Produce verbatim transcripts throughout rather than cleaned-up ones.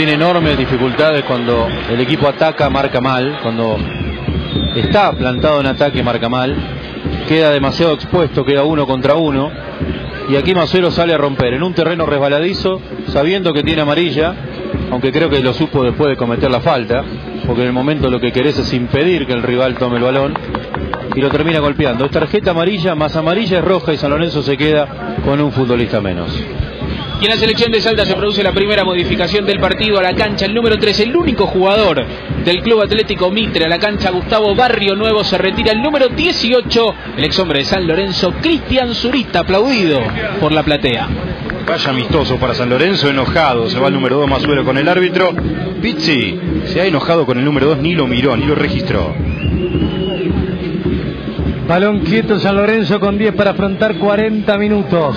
Tiene enormes dificultades cuando el equipo ataca, marca mal, cuando está plantado en ataque, marca mal, queda demasiado expuesto, queda uno contra uno, y aquí Masuero sale a romper en un terreno resbaladizo, sabiendo que tiene amarilla, aunque creo que lo supo después de cometer la falta, porque en el momento lo que querés es impedir que el rival tome el balón, y lo termina golpeando. Es tarjeta amarilla, más amarilla es roja, y San Lorenzo se queda con un futbolista menos. Y en la selección de Salta se produce la primera modificación del partido a la cancha. El número tres, el único jugador del Club Atlético Mitre a la cancha, Gustavo Barrio Nuevo, se retira el número dieciocho, el ex hombre de San Lorenzo, Cristian Zurita, aplaudido por la platea. Vaya amistoso para San Lorenzo, enojado, se va el número dos Masuero con el árbitro. Pizzi se ha enojado con el número dos, ni lo miró, ni lo registró. Balón quieto San Lorenzo con diez para afrontar cuarenta minutos.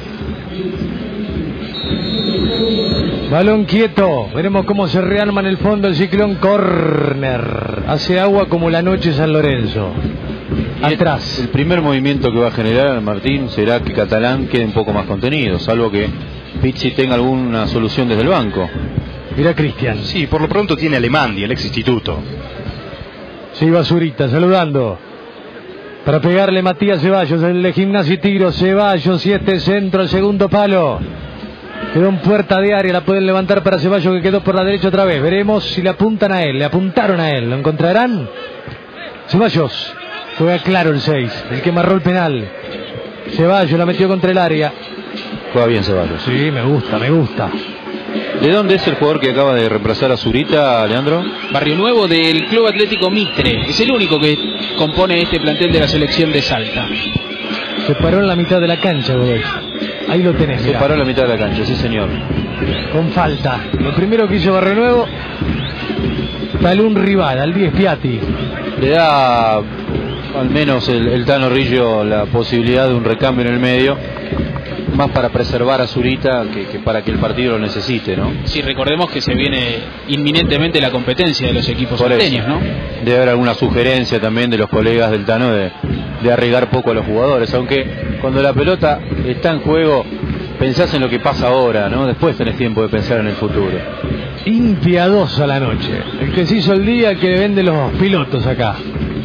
Balón quieto, veremos cómo se rearma en el fondo el ciclón. Córner, hace agua como la noche San Lorenzo. Atrás. El primer movimiento que va a generar Martín será que Catalán quede un poco más contenido, salvo que Pizzi tenga alguna solución desde el banco. Mira Cristian. Sí, por lo pronto tiene Alemandi, el ex instituto. Se iba Zurita saludando. Para pegarle Matías Ceballos, el de Gimnasia y Tiro. Ceballos, siete centro, el segundo palo. Quedó en puerta de área, la pueden levantar para Ceballos, que quedó por la derecha otra vez. Veremos si le apuntan a él, le apuntaron a él. ¿Lo encontrarán? Ceballos, juega claro el seis, el que marró el penal. Ceballos la metió contra el área. Juega bien Ceballos. Sí, me gusta, me gusta. ¿De dónde es el jugador que acaba de reemplazar a Zurita, Leandro? Barrio Nuevo del Club Atlético Mitre. Es el único que compone este plantel de la selección de Salta. Se paró en la mitad de la cancha, Godoy. Ahí lo tenés. Se mirá. paró en la mitad de la cancha, sí señor. Con falta. Lo primero que hizo Barrio Nuevo, taló un rival, al diez Piatti. Le da al menos el, el Tano Rillo la posibilidad de un recambio en el medio, más para preservar a Zurita que, que para que el partido lo necesite, ¿no? Sí, recordemos que se viene inminentemente la competencia de los equipos salteños, ¿no? Debe haber alguna sugerencia también de los colegas del Tano de, de arriesgar poco a los jugadores, aunque cuando la pelota está en juego pensás en lo que pasa ahora, ¿no? Después tenés tiempo de pensar en el futuro. Impiadosa la noche. El que se hizo el día, que vende los pilotos acá.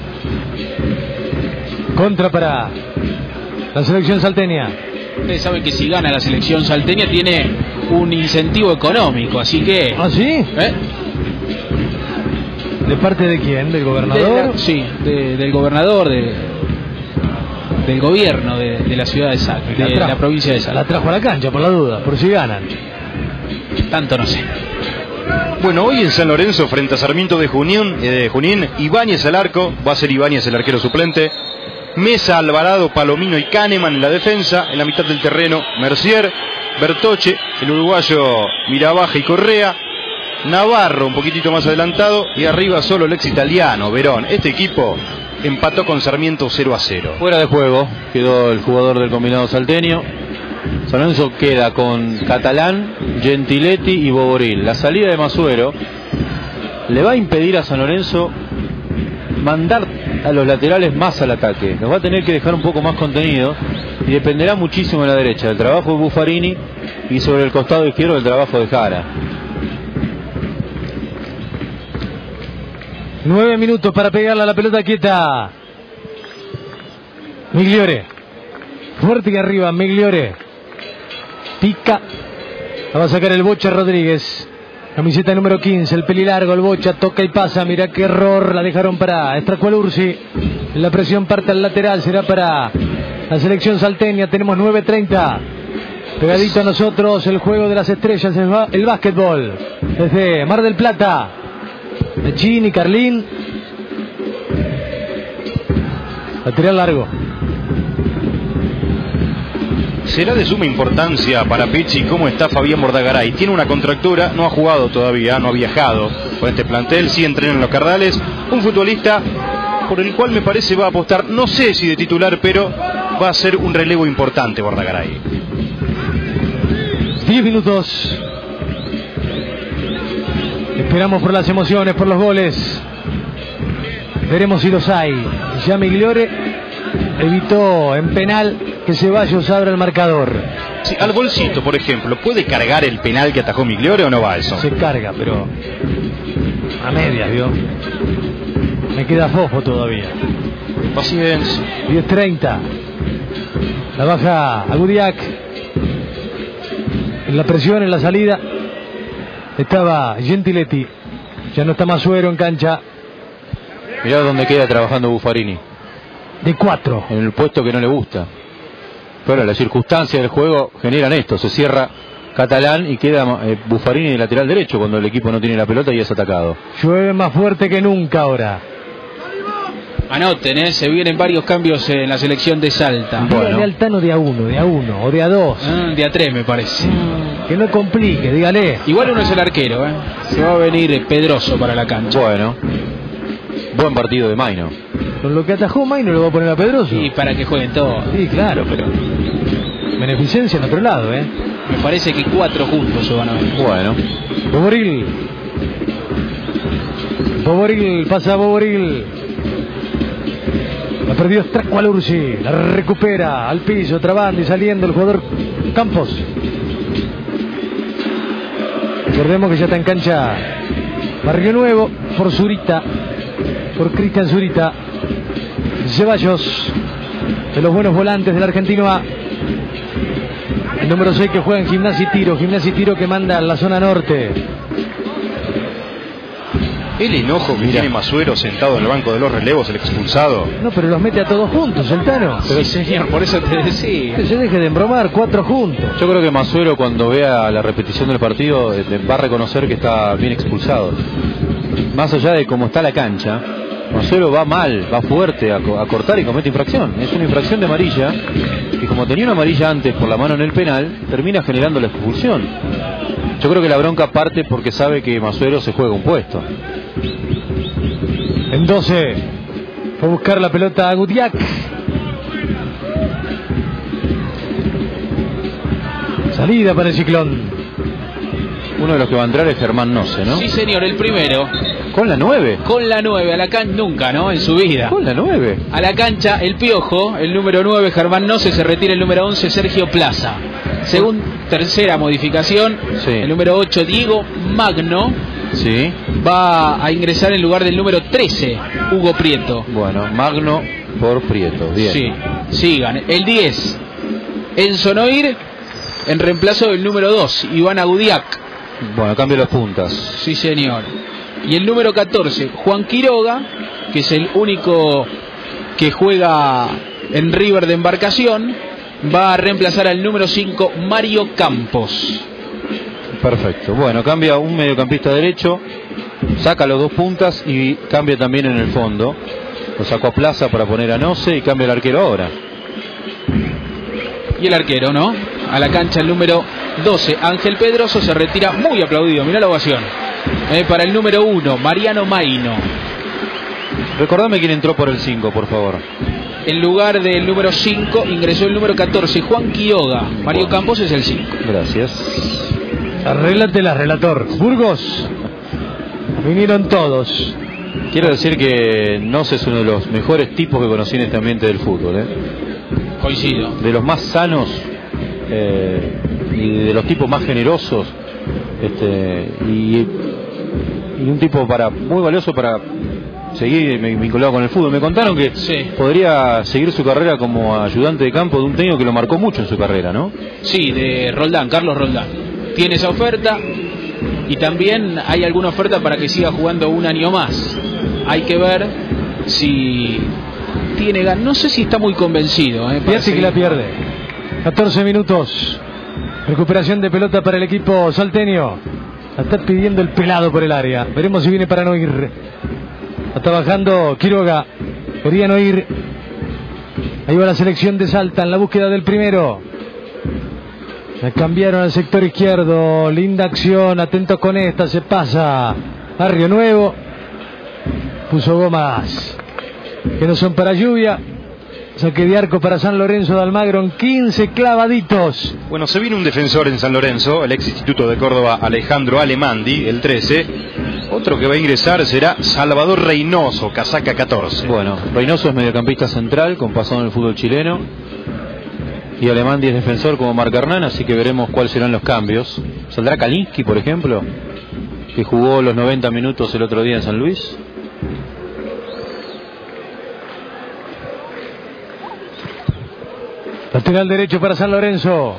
Contra para la selección salteña. Ustedes saben que si gana la selección salteña tiene un incentivo económico, así que... ¿Ah, sí? ¿Eh? ¿De parte de quién? ¿Del gobernador? De la, sí, de, del gobernador, de, del gobierno de, de la ciudad de Salta, de la, la provincia de Salta. La trajo a la cancha, por la duda, por si ganan. Tanto no sé. Bueno, hoy en San Lorenzo, frente a Sarmiento de Junín, eh, de Junín, Ibáñez al arco, va a ser Ibáñez el arquero suplente. Mesa, Alvarado, Palomino y Kahneman en la defensa. En la mitad del terreno, Mercier, Bertoche, el uruguayo Mirabaja y Correa, Navarro un poquitito más adelantado, y arriba solo el ex italiano, Verón. Este equipo empató con Sarmiento cero a cero. Fuera de juego quedó el jugador del combinado salteño. San Lorenzo queda con Catalán, Gentiletti y Boboril. La salida de Masuero le va a impedir a San Lorenzo mandar a los laterales más al ataque. Los va a tener que dejar un poco más contenido y dependerá muchísimo en la derecha del trabajo de Buffarini y sobre el costado izquierdo del trabajo de Jara. Nueve minutos para pegarle a la pelota quieta. Migliore. Fuerte y arriba, Migliore. Pica. La va a sacar el Bocha Rodríguez. Camiseta número quince, el pelilargo, el Bocha toca y pasa. Mirá qué error, la dejaron para Estracualursi. La presión parte al lateral, será para la selección salteña. Tenemos nueve treinta. Pegadito a nosotros el juego de las estrellas, el, el básquetbol. Desde Mar del Plata. Chini, Carlín. Lateral largo. Será de suma importancia para Pizzi cómo está Fabián Bordagaray. Tiene una contractura, no ha jugado todavía, no ha viajado con este plantel, sí entrena en los Cardales. Un futbolista por el cual me parece va a apostar, no sé si de titular, pero va a ser un relevo importante Bordagaray. Diez minutos. Esperamos por las emociones, por los goles. Veremos si los hay. Ya Migliore evitó en penal que Ceballos abra el marcador. Sí, al bolsito, por ejemplo, ¿puede cargar el penal que atajó Migliore o no va eso? Se carga, pero a medias, ¿vio? Me queda fofo todavía. Paciencia. diez treinta. La baja a Gudiak. En la presión, en la salida estaba Gentiletti. Ya no está Masuero en cancha. Mirá dónde queda trabajando Buffarini. De cuatro. En el puesto que no le gusta. Pero las circunstancias del juego generan esto. Se cierra Catalán y queda eh, Buffarini de lateral derecho cuando el equipo no tiene la pelota y es atacado. Llueve más fuerte que nunca ahora. Anoten, ¿eh? Se vienen varios cambios en la selección de Salta. Bueno. Dígale al Tano de a uno, de a uno o de a dos. Ah, de a tres me parece. Mm, que no complique, dígale. Igual uno es el arquero, ¿eh? Se va a venir Pedroso para la cancha. Bueno. Buen partido de Maino. Con lo que atajó Maino lo va a poner a Pedroso. Y para que jueguen todos. Sí, claro, pero beneficencia en otro lado, ¿eh? Me parece que cuatro juntos se van a ver. Bueno. Boboril. Boboril, pasa a Boboril. La perdió Stracualursi. La recupera al piso, trabando y saliendo el jugador Campos. Recordemos que ya está en cancha Barrio Nuevo por Zurita. Por Cristian Zurita. Ceballos, de los buenos volantes del argentino A. El número seis que juega en Gimnasia y Tiro. Gimnasia y Tiro que manda a la zona norte. El enojo que tiene Masuero sentado en el banco de los relevos, el expulsado. No, pero los mete a todos juntos, el Tano. Pero sí, señor, por eso te decía. Que se deje de embromar, cuatro juntos. Yo creo que Masuero, cuando vea la repetición del partido, va a reconocer que está bien expulsado. Más allá de cómo está la cancha, Masuero va mal, va fuerte a, a cortar y comete infracción. Es una infracción de amarilla y como tenía una amarilla antes por la mano en el penal, termina generando la expulsión. Yo creo que la bronca parte porque sabe que Masuero se juega un puesto. En doce fue a buscar la pelota a Gudiak. Salida para el Ciclón. Uno de los que va a entrar es Germán Noce, ¿no? Sí, señor, el primero. ¿Con la nueve? Con la nueve, a la cancha nunca, ¿no? En su vida. ¿Con la nueve? A la cancha, el Piojo, el número nueve, Germán Noce, se retira el número once, Sergio Plaza. Según tercera modificación, sí. El número ocho, Diego Magno, sí. Va a ingresar en lugar del número trece, Hugo Prieto. Bueno, Magno por Prieto, bien. Sí, sigan. El diez, Enzo Noir, en reemplazo del número dos, Iván Agudiak. Bueno, cambio las puntas. Sí, señor. Y el número catorce, Juan Quiroga, que es el único que juega en River de Embarcación, va a reemplazar al número cinco, Mario Campos. Perfecto. Bueno, cambia un mediocampista derecho, saca los dos puntas y cambia también en el fondo. Lo sacó a Plaza para poner a Noce y cambia el arquero ahora. Y el arquero, ¿no? A la cancha el número doce, Ángel Pedroso, se retira muy aplaudido. Mirá la ovación. Eh, para el número uno, Mariano Maino. Recordame quién entró por el cinco, por favor. En lugar del número cinco ingresó el número catorce, Juan Quiroga. Mario Campos es el cinco. Gracias. Arréglatela, relator. Burgos. Vinieron todos. Quiero decir que Noce es uno de los mejores tipos que conocí en este ambiente del fútbol, ¿eh? Coincido. De los más sanos eh, y de los tipos más generosos, este, y, y un tipo para muy valioso para seguir vinculado con el fútbol. Me contaron que sí. Podría seguir su carrera como ayudante de campo de un técnico que lo marcó mucho en su carrera, ¿no? Sí, de Roldán, Carlos Roldán. Tiene esa oferta y también hay alguna oferta para que siga jugando un año más. Hay que ver si tiene ganas. No sé si está muy convencido. ¿eh? Piatti que la pierde. catorce minutos. Recuperación de pelota para el equipo salteño. La está pidiendo el pelado por el área. Veremos si viene para no ir. Está bajando Quiroga. Quería no ir. Ahí va la selección de Salta en la búsqueda del primero. Me cambiaron al sector izquierdo. Linda acción. Atento con esta. Se pasa. Barrio Nuevo. Puso gomas que no son para lluvia. Saque de arco para San Lorenzo de Almagro en quince clavaditos. Bueno, se viene un defensor en San Lorenzo, el ex instituto de Córdoba Alejandro Alemandi, el trece. Otro que va a ingresar será Salvador Reynoso, casaca catorce. Bueno, Reynoso es mediocampista central con pasado en el fútbol chileno. y Alemán es defensor como marca Hernán, así que veremos cuáles serán los cambios. ¿Saldrá Kalinski, por ejemplo, que jugó los noventa minutos el otro día en San Luis? Lateral derecho para San Lorenzo.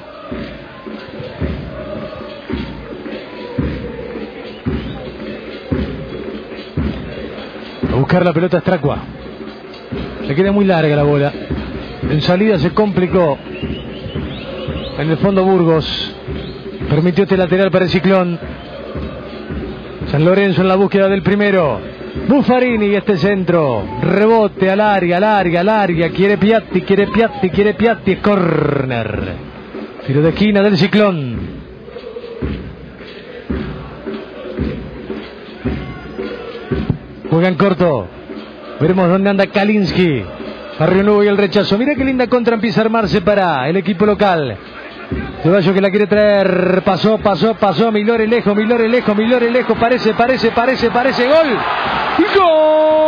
A buscar la pelota Stracua. Le queda muy larga la bola. En salida se complicó. En el fondo Burgos permitió este lateral para el Ciclón. San Lorenzo en la búsqueda del primero. Buffarini y este centro. Rebote al área, al área, al área. Quiere Piatti, quiere Piatti, quiere Piatti. Corner. Tiro de esquina del Ciclón. Juega en corto. Veremos dónde anda Kalinski. Barrio Nuevo y el rechazo. Mira qué linda contra empieza a armarse para el equipo local. Ceballos que la quiere traer. Pasó, pasó, pasó. Milore lejos, Milore lejos, Milore lejos. Parece, parece, parece, parece. Gol. ¡Gol!